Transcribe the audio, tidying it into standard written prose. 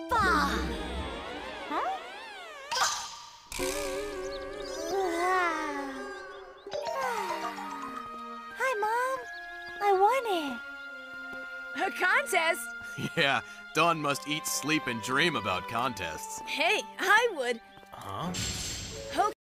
Huh? Hi, Mom. I won it. A contest? Yeah, Dawn must eat, sleep, and dream about contests. Hey, I would. Huh?